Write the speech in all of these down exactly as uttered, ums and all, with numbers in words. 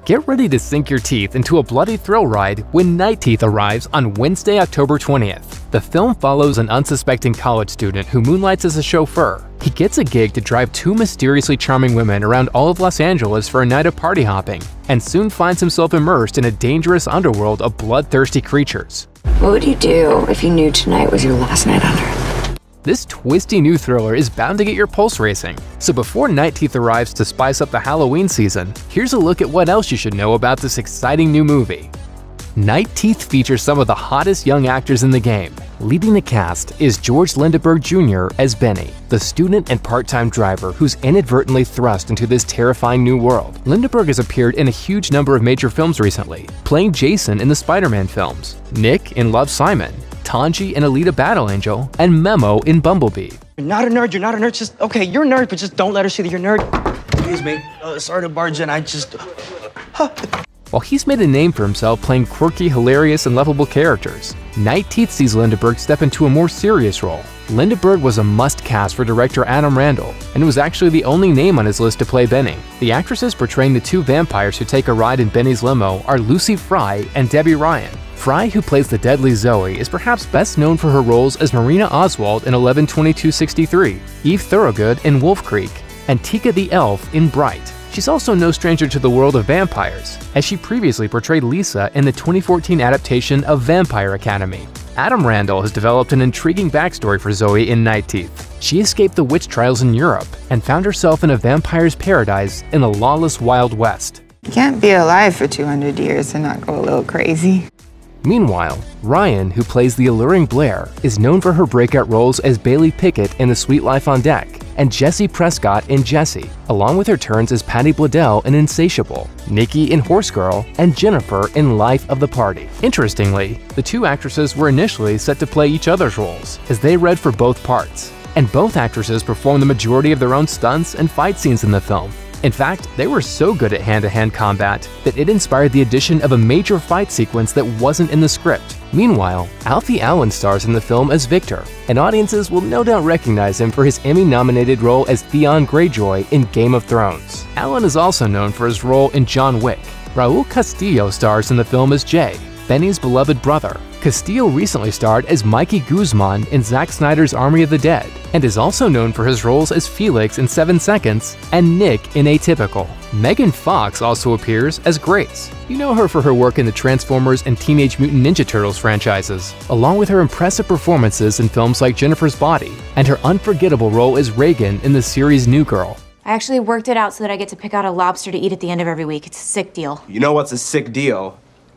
Get ready to sink your teeth into a bloody thrill ride when Night Teeth arrives on Wednesday, October twentieth. The film follows an unsuspecting college student who moonlights as a chauffeur. He gets a gig to drive two mysteriously charming women around all of Los Angeles for a night of party hopping, and soon finds himself immersed in a dangerous underworld of bloodthirsty creatures. What would you do if you knew tonight was your last night on Earth? This twisty new thriller is bound to get your pulse racing. So before Night Teeth arrives to spice up the Halloween season, here's a look at what else you should know about this exciting new movie. Night Teeth features some of the hottest young actors in the game. Leading the cast is Jorge Lendeborg Junior as Benny, the student and part-time driver who's inadvertently thrust into this terrifying new world. Lendeborg has appeared in a huge number of major films recently, playing Jason in the Spider-Man films, Nick in Love, Simon, Tanji in Alita Battle Angel, and Memo in Bumblebee. You're not a nerd, you're not a nerd, just, okay, you're a nerd, but just don't let her see that you're a nerd. Excuse me, uh, sorry to barge in, I just, huh. While he's made a name for himself playing quirky, hilarious, and lovable characters, Night Teeth sees Lendeborg step into a more serious role. Lendeborg was a must-cast for director Adam Randall, and was actually the only name on his list to play Benny. The actresses portraying the two vampires who take a ride in Benny's limo are Lucy Fry and Debby Ryan. Fry, who plays the deadly Zoe, is perhaps best known for her roles as Marina Oswald in eleven twenty-two sixty-three, Eve Thorogood in Wolf Creek, and Tika the Elf in Bright. She's also no stranger to the world of vampires, as she previously portrayed Lisa in the twenty fourteen adaptation of Vampire Academy. Adam Randall has developed an intriguing backstory for Zoe in Night Teeth. She escaped the witch trials in Europe and found herself in a vampire's paradise in the lawless Wild West. You can't be alive for two hundred years and not go a little crazy. Meanwhile, Ryan, who plays the alluring Blair, is known for her breakout roles as Bailey Pickett in The Sweet Life on Deck and Jessie Prescott in Jessie, along with her turns as Patty Bladell in Insatiable, Nikki in Horse Girl, and Jennifer in Life of the Party. Interestingly, the two actresses were initially set to play each other's roles, as they read for both parts, and both actresses performed the majority of their own stunts and fight scenes in the film. In fact, they were so good at hand-to-hand combat that it inspired the addition of a major fight sequence that wasn't in the script. Meanwhile, Alfie Allen stars in the film as Victor, and audiences will no doubt recognize him for his Emmy-nominated role as Theon Greyjoy in Game of Thrones. Allen is also known for his role in John Wick. Raul Castillo stars in the film as Jay, Benny's beloved brother. Castillo recently starred as Mikey Guzman in Zack Snyder's Army of the Dead, and is also known for his roles as Felix in Seven Seconds and Nick in Atypical. Megan Fox also appears as Grace. You know her for her work in the Transformers and Teenage Mutant Ninja Turtles franchises, along with her impressive performances in films like Jennifer's Body, and her unforgettable role as Reagan in the series New Girl. I actually worked it out so that I get to pick out a lobster to eat at the end of every week. It's a sick deal. You know what's a sick deal?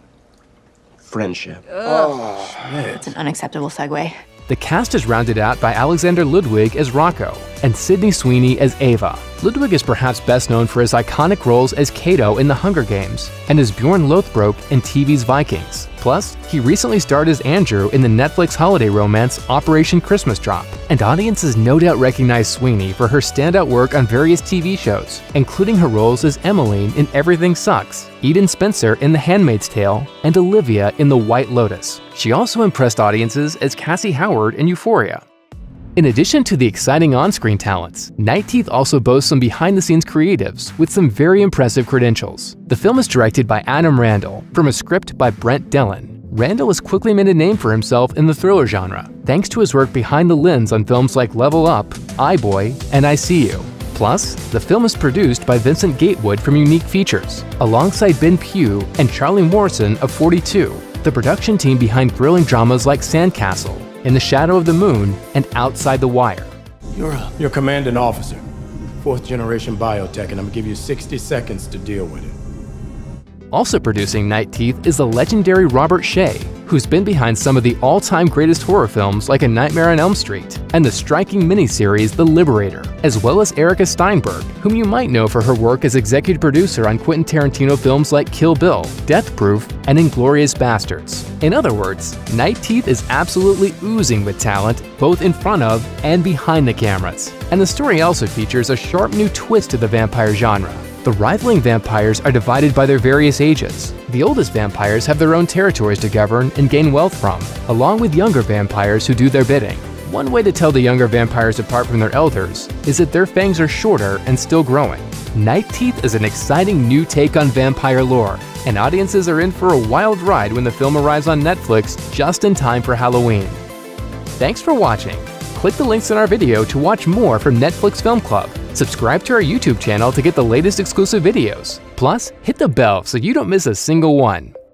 Friendship. Oh, it's an unacceptable segue. The cast is rounded out by Alexander Ludwig as Rocco and Sydney Sweeney as Ava. Ludwig is perhaps best known for his iconic roles as Kato in The Hunger Games and as Bjorn Lothbrok in T V's Vikings. Plus, he recently starred as Andrew in the Netflix holiday romance Operation Christmas Drop. And audiences no doubt recognize Sweeney for her standout work on various T V shows, including her roles as Emmeline in Everything Sucks, Eden Spencer in The Handmaid's Tale, and Olivia in The White Lotus. She also impressed audiences as Cassie Howard in Euphoria. In addition to the exciting on-screen talents, Night Teeth also boasts some behind-the-scenes creatives with some very impressive credentials. The film is directed by Adam Randall from a script by Brent Dillon. Randall has quickly made a name for himself in the thriller genre, thanks to his work behind the lens on films like Level Up, iBoy, and I See You. Plus, the film is produced by Vincent Gatewood from Unique Features, alongside Ben Pugh and Charlie Morrison of forty-two, the production team behind thrilling dramas like Sandcastle, In the Shadow of the Moon, and Outside the Wire. You're a, you're a commanding officer, fourth generation biotech, and I'm gonna give you sixty seconds to deal with it. Also producing Night Teeth is the legendary Robert Shea, who's been behind some of the all-time greatest horror films like A Nightmare on Elm Street and the striking miniseries The Liberator, as well as Erica Steinberg, whom you might know for her work as executive producer on Quentin Tarantino films like Kill Bill, Death Proof, and Inglourious Basterds. In other words, Night Teeth is absolutely oozing with talent, both in front of and behind the cameras. And the story also features a sharp new twist to the vampire genre. The rivaling vampires are divided by their various ages. The oldest vampires have their own territories to govern and gain wealth from, along with younger vampires who do their bidding. One way to tell the younger vampires apart from their elders is that their fangs are shorter and still growing. Night Teeth is an exciting new take on vampire lore, and audiences are in for a wild ride when the film arrives on Netflix just in time for Halloween. Thanks for watching. Click the links in our video to watch more from Netflix Film Club. Subscribe to our YouTube channel to get the latest exclusive videos. Plus, hit the bell so you don't miss a single one.